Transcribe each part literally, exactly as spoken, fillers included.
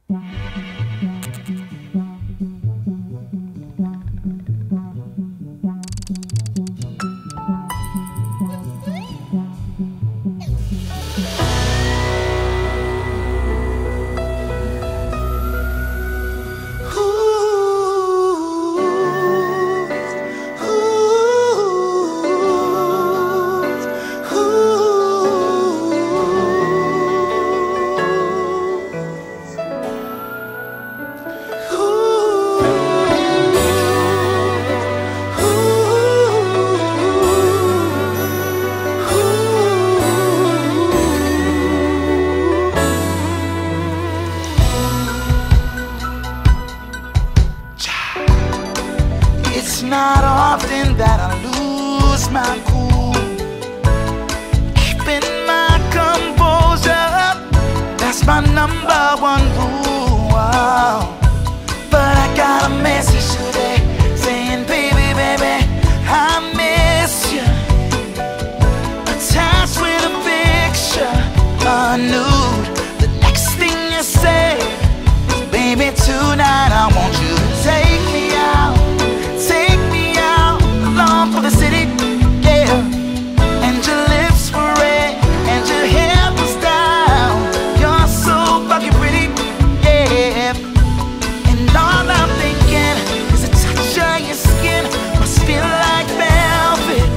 It's not often that I lose my cool, keeping my composure, that's my number one rule. Wow. But I got a message today saying, baby, baby, I miss you, attached with a picture, a nude. The next thing you say is, baby, tonight I want you to take me out, take me out along for the city, yeah. And your lips were red and your hair was down. You're so fucking pretty, yeah. And all I'm thinking is the touch of your skin must feel like velvet.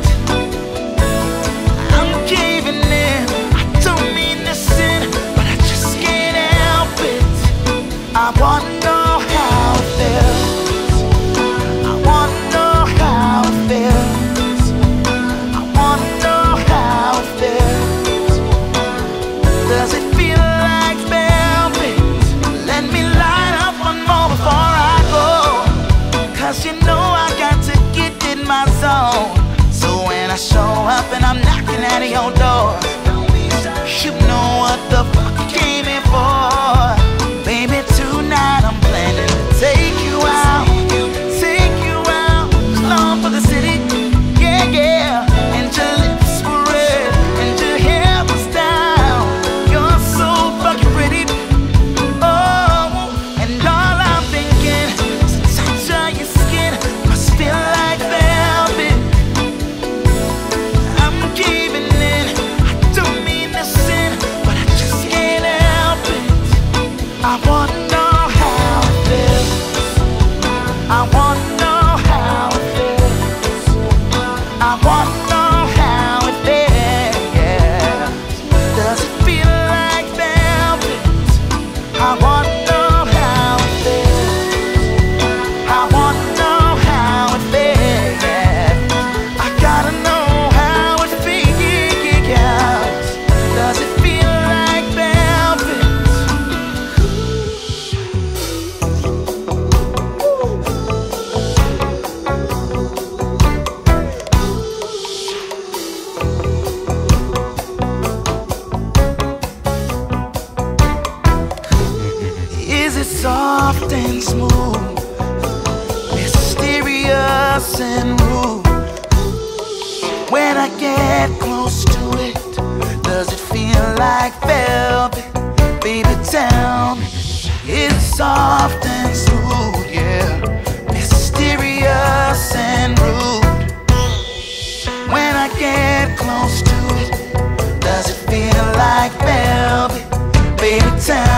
I'm caving in, I don't mean to sin, but I just can't help it. I wanna know how it feels. I wanna know how it feels. I wanna know how it feels. Does it feel like velvet? Let me light up one more before I go, 'cause you know I got to get in my zone. So when I show up and I'm knocking at your door, you know what the fuck you came in for. Baby, tonight I'm planning to take you out, take you out, long for the city, yeah, yeah. And your lips were red and your hair was down. You're so fucking pretty, oh. And all I'm thinking is the touch of your skin must feel like velvet. I'm giving in, I don't mean to sin, but I just can't help it. I wanna know how it feels. I wanna know how it feels. I wanna know how it feels, yeah. Does it feel like velvet? I wanna know how it feels. I wanna know how it feels, yeah. I gotta know how it feels. Does it feel like velvet? Is it soft and smooth, mysterious and rude? When I get close to it, does it feel like velvet? Baby, tell me, is it soft and smooth, yeah, mysterious and rude? When I get close to it, does it feel like velvet? Baby, tell me.